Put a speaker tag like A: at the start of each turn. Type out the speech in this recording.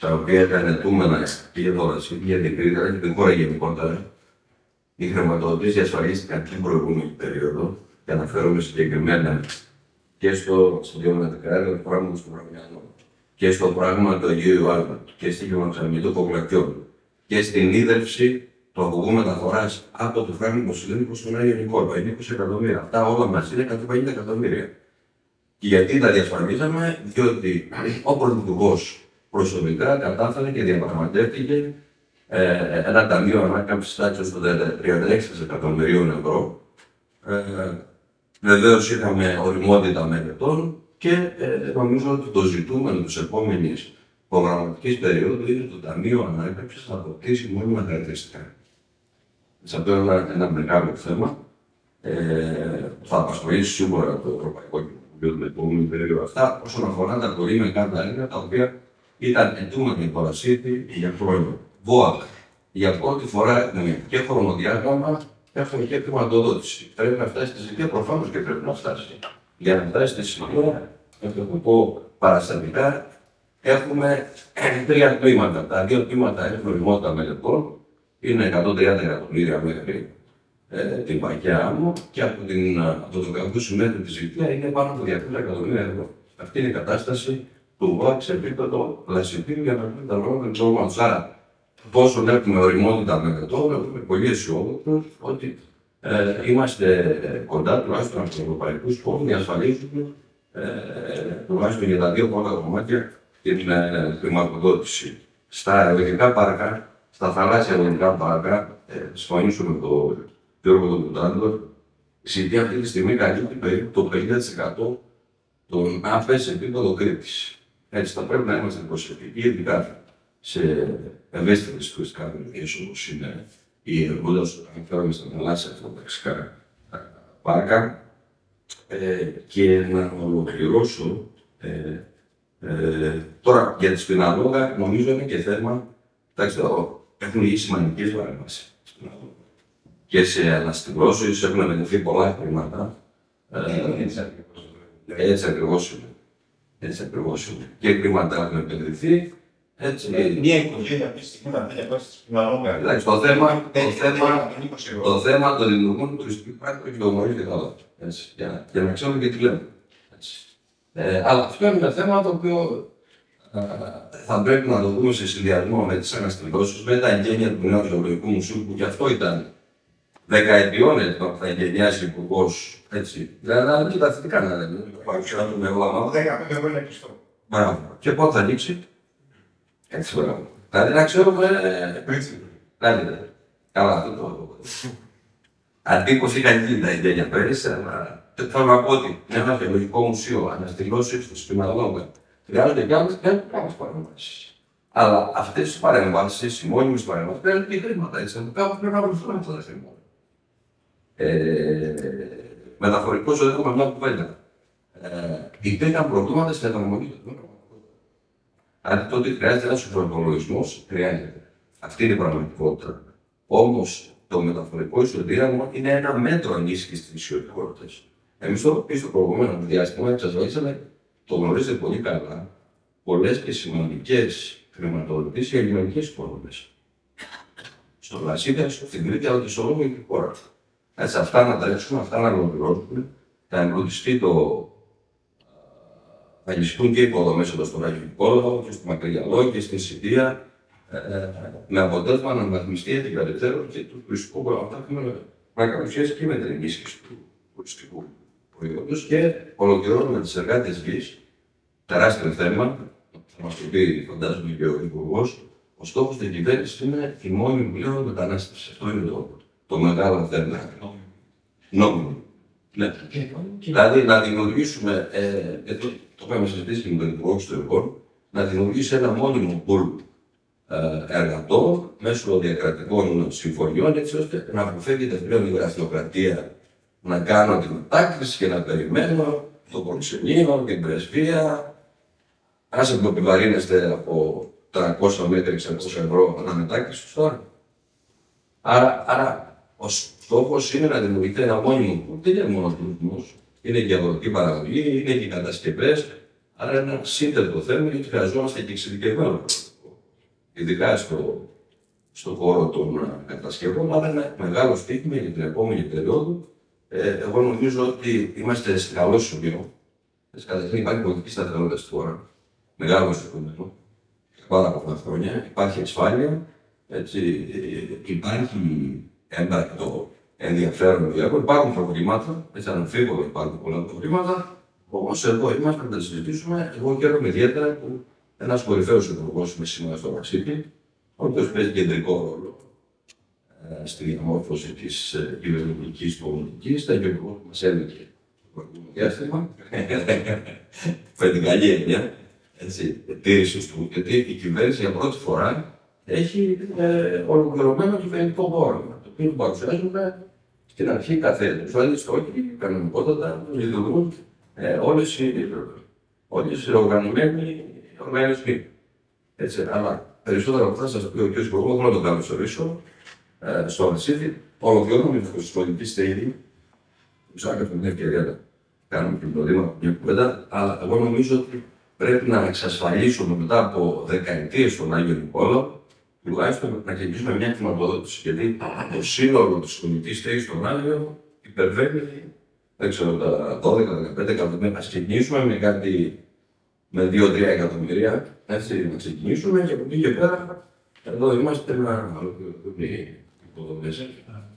A: τα οποία ήταν αιτούμενα και για δόλαση και για την Κρήτη, αλλά και την χώρα γενικότερα, οι χρηματοδοτήσεις διασφαλίστηκαν την προηγούμενη περίοδο, και αναφέρομαι συγκεκριμένα και στο γεωγραφικά έργα του πρόγραμματος του Βραβιάνου, και στο πρόγραμμα του Αγίου Ιωάννου, και στη γεωγραφική του Κοκλακιών, και στην ίδρυυση του αγωγού μεταφοράς από το Φράγκο Κοσιλίνικο στον Άγιο Νικόλαο. Είναι 20 εκατομμύρια. Αυτά όλα μαζί είναι 150 εκατομμύρια. Και γιατί τα διασφαλίζαμε, διότι ο Πρωθυπουργός προσωπικά κατάφερε και διαπραγματεύτηκε ένα ταμείο ανάκαμψης τάξης των 36 εκατομμυρίων ευρώ. Βεβαίως είχαμε οριμότητα μελετών και νομίζω ότι το ζητούμενο της επόμενης προγραμματικής περίοδου είναι το Ταμείο Ανάκαμψης να αποκτήσει μόνιμα χαρακτηριστικά. Σε αυτό είναι ένα μεγάλο θέμα. Θα απασχολήσει σίγουρα το Ευρωπαϊκό Κοινοβούλιο την επόμενη περίοδο αυτά, όσον αφορά τα πολύ μεγάλα έργα τα οποία ήταν αιτούμενη η Κορασίτη για χρόνια. ΒΟΑΚ. Για πρώτη φορά έχουμε και χρονοδιάγραμμα, έχουμε και χρηματοδότηση. Πρέπει να φτάσει στη Σιλία, προφανώς και πρέπει να φτάσει. Για να φτάσει στη Σιλία, να το πω παραστατικά, έχουμε τρία τμήματα. Τα δύο τμήματα έχουν οριμότητα μελετών, είναι 130 εκατομμύρια μέχρι την Παγιά Άμμο και από το Κακούσι μέχρι τη Σιλία είναι πάνω από 200 εκατομμύρια ευρώ. Αυτή είναι η κατάσταση του ΒΟΑΚ σε επίπεδο πλασιτήριου για να μην τα λόγια του προγράμματος. Άρα, πόσο έχουμε οριμότητα μελετών, είμαι πολύ αισιόδοξος ότι είμαστε κοντά τουλάχιστον από τους ευρωπαϊκούς πόρους να διασφαλίσουμε τουλάχιστον για τα δύο πρώτα κομμάτια την χρηματοδότηση. Στα ελληνικά πάρκα, στα θαλάσσια ελληνικά πάρκα, συμφωνήσουμε με τον Γιώργο τον Κουτάντο, η Σιλία αυτή τη στιγμή καλύπτει περίπου το 50% των ΑΠΕ σε επίπεδο Κρήτης. Έτσι θα πρέπει να είμαστε προσεκτικοί, ειδικά σε ευαίσθητες τουριστικά περιοχές όπως είναι η Εργούλας, αναφέρομαι στα θαλάσσια αυτοταξικά πάρκα. Και να ολοκληρώσω τώρα για τις Πιναλόγα, νομίζω είναι και θέμα. Εντάξει, έχουν γίνει σημαντικές παρεμβάσεις και σε αναστηλώσεις έχουν επενδυθεί πολλά χρήματα. Έτσι ακριβώς είναι. Έτσι ακριβώς είναι. Και χρήματα έχουν επενδυθεί.
B: Μία οικογένεια αυτή τη στιγμή να θέλει στην Πιναλόγα.
A: Εντάξει, το θέμα των δημιουργών του τουριστικού πάρκου και το γνωρίζετε καλά. Για να ξέρουμε και τι λέμε. Αλλά αυτό είναι ένα θέμα το οποίο θα πρέπει να το δούμε σε συνδυασμό με τις αναστηλώσεις, με τα εγγένεια του Νέου Ζωολογικού Μουσείου, που και αυτό ήταν δεκαετιών έτοιμα που θα εγγενιάσει υπουργός. Δηλαδή, κοιτάξτε τι κάνανε. Παρουσιάζουν με όλα.
B: 15 χρόνια κλειστό.
A: Μπράβο. Και πότε θα ανοίξει. Έτσι, μπράβο. Δηλαδή, να ξέρουμε. Κάνετε. Καλά, αυτό το. Αντίκωση είχαν γίνει τα εγγένεια πέρυσι, αλλά θέλω να πω ότι ένα αρχαιολογικό μουσείο αναστηλώσει στη Πιναλόγα χρειάζονται και άλλες παρεμβάσεις. Αλλά αυτές τις παρεμβάσεις, οι μόνιμες παρεμβάσεις, παίρνουν και χρήματα. Έτσι, κάπου πρέπει να βρεθούν αυτά τα χρήματα. Μεταφορικός δεν έχουμε μια κουβέντα. Υπήρχαν προβλήματα στην εφαρμογή του προγράμματος. Αν τότε χρειάζεται ένας προπολογισμός, χρειάζεται. Αυτή είναι η πραγματικότητα. Όμως, το μεταφορικό ισοδύναμο είναι ένα μέτρο ενίσχυσης της ισοτικότητας. Εμείς στο προηγούμενο διάστημα εξασφαλίσαμε, το γνωρίζετε πολύ καλά, πολλές και σημαντικές χρηματοδοτήσεις για κοινωνικές υποδομές. Στο Λασίδια, στην Κρήτη, αλλά και σε όλη την χώρα. Έτσι, αυτά να τρέξουμε, αυτά να ολοκληρώσουμε, θα εμπλουτιστεί θα λυστούν και οι υποδομές εδώ στον Άγιο Νικόλαο και στο Μακρυγιαλό και στην Σιλία. Με αποτέλεσμα να αναβαθμιστεί η αντικατευθέρωση του τουριστικού προγράμματος. Αυτά έχουμε να κάνουμε σχέση και με την ενίσχυση του τουριστικού προϊόντος και ολοκληρώνουμε τις εργάτες γης. Τεράστιο θέμα, θα μας το πει φαντάζομαι και ο Υπουργός. Ο στόχος της κυβέρνησης είναι η μόνιμη πλέον μετανάστευση. Αυτό είναι το μεγάλο θέμα. Νόμιμο. Ναι. Δηλαδή να δημιουργήσουμε, το είχαμε συζητήσει και με τον Υπουργό Εξωτερικών, να δημιουργήσει ένα μόνιμο πουλ εργατών μέσω διακρατικών συμφωνιών, έτσι ώστε να αποφεύγεται πλέον η γραφειοκρατία, να κάνω την μετάκριση και να περιμένω το προξενείο, την πρεσβεία. Άσε που επιβαρύνεστε από 300 μέχρι 600 ευρώ αναμετάκριση τώρα. Άρα ο στόχος είναι να δημιουργείται ένα μόνιμο που δεν είναι μόνο τουρισμός, είναι και αγροτική παραγωγή, είναι και οι κατασκευές. Άρα είναι ένα σύνθετο θέμα γιατί χρειαζόμαστε και εξειδικευμένο προσωπικό. ειδικά στον χώρο των κατασκευών, αλλά ένα μεγάλο στίχημα για την επόμενη περίοδο. Εγώ νομίζω ότι είμαστε σε καλό σημείο. Καταρχήν υπάρχει πολιτική σταθερότητα στη χώρα. Μεγάλο ζητούμενο. Πάρα πολλά χρόνια. Υπάρχει ασφάλεια. Έτσι, υπάρχει έμπρακτο ενδιαφέρον διάφορο. Υπάρχουν προβλήματα. Έτσι, αναμφίβολα υπάρχουν πολλά προβλήματα. Όμως εδώ είμαστε να τα συζητήσουμε. Εγώ χαίρομαι ιδιαίτερα που ένας κορυφαίος υπουργός είμαι σήμερα στο Ρασίπι, ο οποίος παίζει κεντρικό ρόλο στη διαμόρφωση της κυβερνητικής πολιτικής. Ήταν και ο υπουργός που μας έλεγε το προηγούμενο διάστημα. Με την καλή έννοια τήρησης του, γιατί η κυβέρνηση για πρώτη φορά έχει ολοκληρωμένο κυβερνητικό πρόγραμμα, το οποίο παρουσιάζουμε στην αρχή κάθε τους στόχοι, κανονικότατα, λειτουργούν όλες οι οργανωμένοι οργανισμοί. Αλλά περισσότερα από αυτά σας πει ο κ. Υπουργός, θέλω να τον καλωσορίσω στο Ρασίδι. Ολοκληρώνουμε την πολιτική στέγη. Ψάχνω την ευκαιρία να κάνουμε την προδήμα μια κουβέντα, αλλά εγώ νομίζω ότι πρέπει να εξασφαλίσουμε μετά από δεκαετίες στον Άγιο Νικόλαο, τουλάχιστον να ξεκινήσουμε μια χρηματοδότηση. Γιατί το σύνολο της πολιτικής στέγης στον Άγιο υπερβαίνει, δεν ξέρω, τα 12-15 εκατομμύρια. Ας ξεκινήσουμε με κάτι με 2-3 εκατομμύρια, έτσι να ξεκινήσουμε και από εκεί και πέρα, εδώ είμαστε να ολοκληρωθούν οι υποδομές.